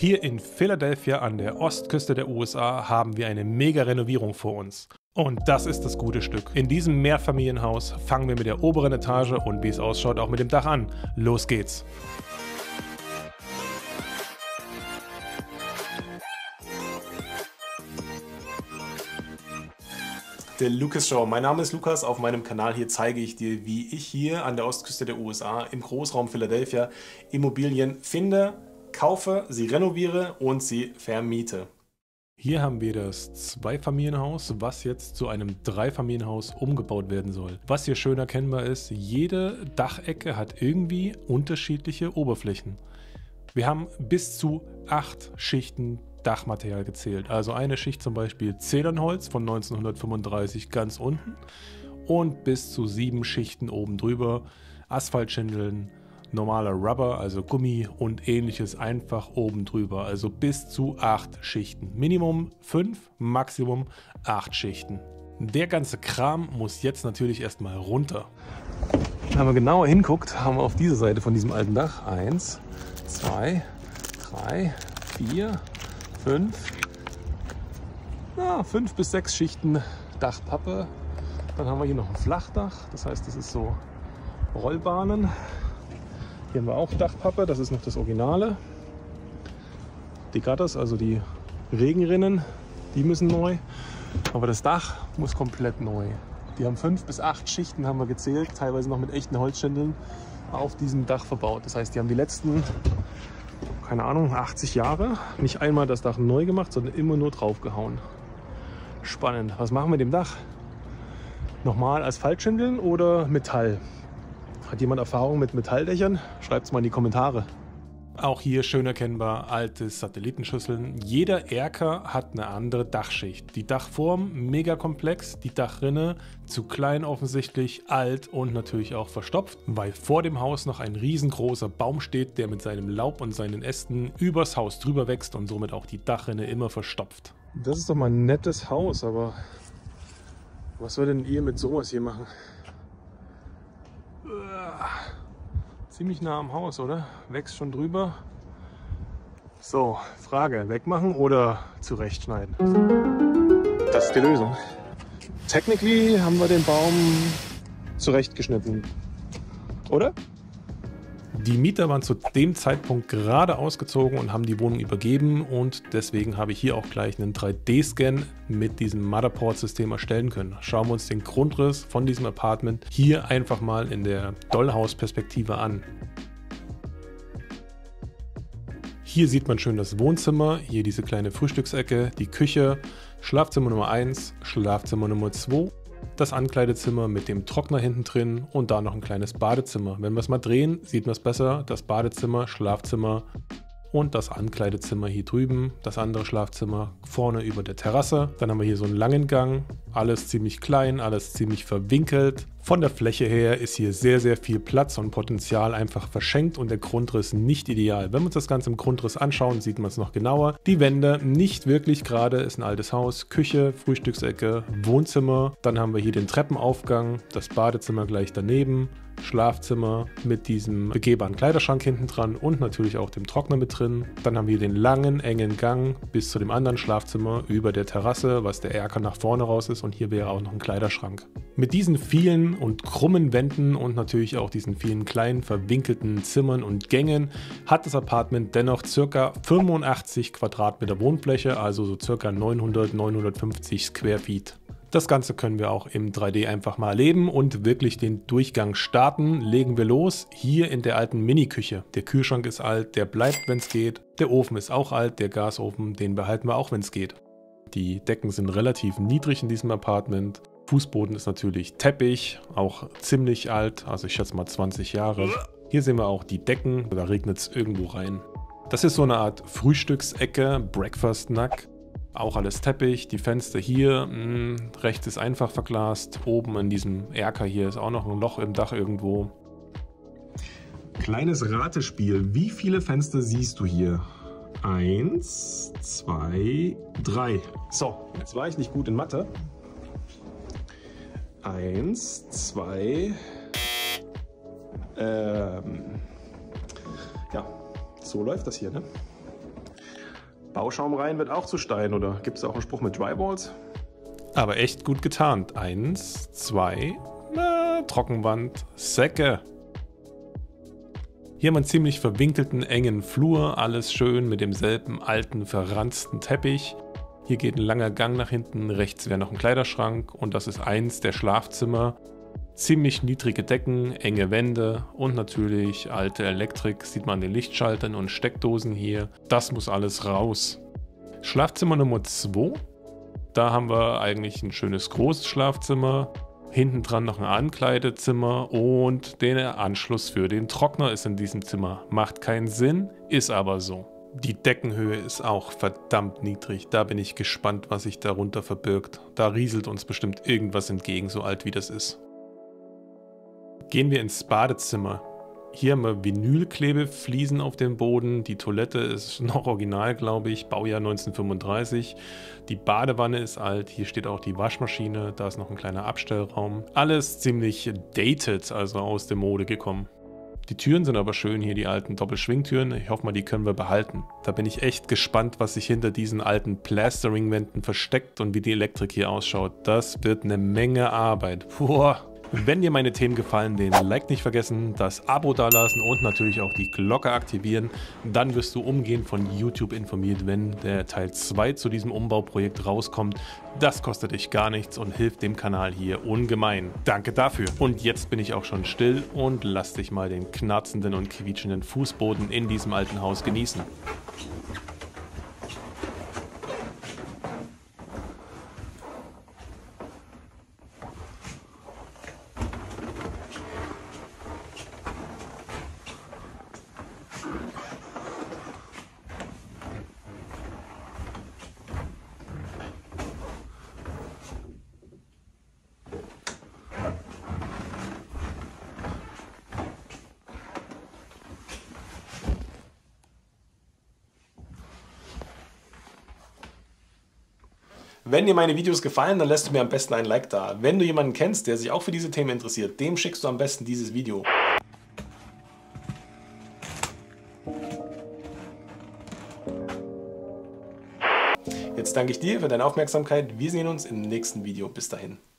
Hier in Philadelphia an der Ostküste der USA haben wir eine mega Renovierung vor uns. Und das ist das gute Stück. In diesem Mehrfamilienhaus fangen wir mit der oberen Etage und wie es ausschaut auch mit dem Dach an. Los geht's! Der Lucas Show. Mein Name ist Lukas. Auf meinem Kanal hier zeige ich dir, wie ich hier an der Ostküste der USA im Großraum Philadelphia Immobilien finde, kaufe, sie renoviere und sie vermiete. Hier haben wir das Zweifamilienhaus, was jetzt zu einem Dreifamilienhaus umgebaut werden soll. Was hier schön erkennbar ist, jede Dachecke hat irgendwie unterschiedliche Oberflächen. Wir haben bis zu 8 Schichten Dachmaterial gezählt. Also eine Schicht zum Beispiel Zedernholz von 1935 ganz unten und bis zu 7 Schichten oben drüber, Asphaltschindeln, normaler Rubber, also Gummi und ähnliches einfach oben drüber. Also bis zu 8 Schichten. Minimum 5, Maximum 8 Schichten. Der ganze Kram muss jetzt natürlich erstmal runter. Wenn man genauer hinguckt, haben wir auf dieser Seite von diesem alten Dach 1, 2, 3, 4, 5 bis 6 Schichten Dachpappe. Dann haben wir hier noch ein Flachdach, das heißt, das ist so Rollbahnen. Hier haben wir auch Dachpappe, das ist noch das Originale. Die Gutters, also die Regenrinnen, die müssen neu. Aber das Dach muss komplett neu. Die haben 5 bis 8 Schichten, haben wir gezählt, teilweise noch mit echten Holzschindeln auf diesem Dach verbaut. Das heißt, die haben die letzten, keine Ahnung, 80 Jahre nicht einmal das Dach neu gemacht, sondern immer nur draufgehauen. Spannend. Was machen wir mit dem Dach? Nochmal Asphaltschindeln oder Metall? Hat jemand Erfahrung mit Metalldächern? Schreibt es mal in die Kommentare. Auch hier schön erkennbar alte Satellitenschüsseln. Jeder Erker hat eine andere Dachschicht. Die Dachform mega komplex, die Dachrinne zu klein offensichtlich, alt und natürlich auch verstopft, weil vor dem Haus noch ein riesengroßer Baum steht, der mit seinem Laub und seinen Ästen übers Haus drüber wächst und somit auch die Dachrinne immer verstopft. Das ist doch mal ein nettes Haus, aber was soll denn ihr mit sowas hier machen? Ziemlich nah am Haus, oder? Wächst schon drüber. So, Frage, wegmachen oder zurechtschneiden? Das ist die Lösung. Technically haben wir den Baum zurechtgeschnitten, oder? Die Mieter waren zu dem Zeitpunkt gerade ausgezogen und haben die Wohnung übergeben und deswegen habe ich hier auch gleich einen 3D-Scan mit diesem Matterport-System erstellen können. Schauen wir uns den Grundriss von diesem Apartment hier einfach mal in der Dollhouse-Perspektive an. Hier sieht man schön das Wohnzimmer, hier diese kleine Frühstücksecke, die Küche, Schlafzimmer Nummer 1, Schlafzimmer Nummer 2. Das Ankleidezimmer mit dem Trockner hinten drin und da noch ein kleines Badezimmer. Wenn wir es mal drehen, sieht man es besser. Das Badezimmer, Schlafzimmer und das Ankleidezimmer hier drüben. Das andere Schlafzimmer vorne über der Terrasse. Dann haben wir hier so einen langen Gang. Alles ziemlich klein, alles ziemlich verwinkelt. Von der Fläche her ist hier sehr, sehr viel Platz und Potenzial einfach verschenkt und der Grundriss nicht ideal. Wenn wir uns das Ganze im Grundriss anschauen, sieht man es noch genauer. Die Wände nicht wirklich gerade, ist ein altes Haus. Küche, Frühstücksecke, Wohnzimmer. Dann haben wir hier den Treppenaufgang, das Badezimmer gleich daneben. Schlafzimmer mit diesem begehbaren Kleiderschrank hinten dran und natürlich auch dem Trockner mit drin. Dann haben wir den langen, engen Gang bis zu dem anderen Schlafzimmer über der Terrasse, was der Erker nach vorne raus ist und hier wäre auch noch ein Kleiderschrank. Mit diesen vielen und krummen Wänden und natürlich auch diesen vielen kleinen verwinkelten Zimmern und Gängen hat das Apartment dennoch ca. 85 Quadratmeter Wohnfläche, also so ca. 950 Square Feet. Das Ganze können wir auch im 3D einfach mal erleben und wirklich den Durchgang starten. Legen wir los, hier in der alten Mini-Küche. Der Kühlschrank ist alt, der bleibt, wenn es geht. Der Ofen ist auch alt, der Gasofen, den behalten wir auch, wenn es geht. Die Decken sind relativ niedrig in diesem Apartment. Fußboden ist natürlich Teppich, auch ziemlich alt, also ich schätze mal 20 Jahre. Hier sehen wir auch die Decken, da regnet es irgendwo rein. Das ist so eine Art Frühstücksecke, Breakfast Nook. Auch alles Teppich, die Fenster hier, rechts ist einfach verglast, oben in diesem Erker hier ist auch noch ein Loch im Dach irgendwo. Kleines Ratespiel, wie viele Fenster siehst du hier? 1, 2, 3. So, jetzt war ich nicht gut in Mathe. 1, 2, ja, so läuft das hier, ne? Bauschaum rein wird auch zu Stein, oder gibt es auch einen Spruch mit Drywalls? Aber echt gut getarnt. 1, 2, Trockenwand, Säcke. Hier haben wir einen ziemlich verwinkelten, engen Flur, alles schön mit demselben alten, verranzten Teppich. Hier geht ein langer Gang nach hinten, rechts wäre noch ein Kleiderschrank und das ist eins der Schlafzimmer. Ziemlich niedrige Decken, enge Wände und natürlich alte Elektrik, sieht man an den Lichtschaltern und Steckdosen hier. Das muss alles raus. Schlafzimmer Nummer 2. Da haben wir eigentlich ein schönes großes Schlafzimmer. Hinten dran noch ein Ankleidezimmer und der Anschluss für den Trockner ist in diesem Zimmer. Macht keinen Sinn, ist aber so. Die Deckenhöhe ist auch verdammt niedrig. Da bin ich gespannt, was sich darunter verbirgt. Da rieselt uns bestimmt irgendwas entgegen, so alt wie das ist. Gehen wir ins Badezimmer. Hier haben wir Vinylklebefliesen auf dem Boden. Die Toilette ist noch original, glaube ich. Baujahr 1935. Die Badewanne ist alt. Hier steht auch die Waschmaschine. Da ist noch ein kleiner Abstellraum. Alles ziemlich dated, also aus der Mode gekommen. Die Türen sind aber schön hier, die alten Doppelschwingtüren. Ich hoffe mal, die können wir behalten. Da bin ich echt gespannt, was sich hinter diesen alten Plastering-Wänden versteckt und wie die Elektrik hier ausschaut. Das wird eine Menge Arbeit. Puh. Wenn dir meine Themen gefallen, den Like nicht vergessen, das Abo dalassen und natürlich auch die Glocke aktivieren. Dann wirst du umgehend von YouTube informiert, wenn der Teil 2 zu diesem Umbauprojekt rauskommt. Das kostet dich gar nichts und hilft dem Kanal hier ungemein. Danke dafür. Und jetzt bin ich auch schon still und lass dich mal den knarzenden und quietschenden Fußboden in diesem alten Haus genießen. Wenn dir meine Videos gefallen, dann lässt du mir am besten ein Like da. Wenn du jemanden kennst, der sich auch für diese Themen interessiert, dem schickst du am besten dieses Video. Jetzt danke ich dir für deine Aufmerksamkeit. Wir sehen uns im nächsten Video. Bis dahin.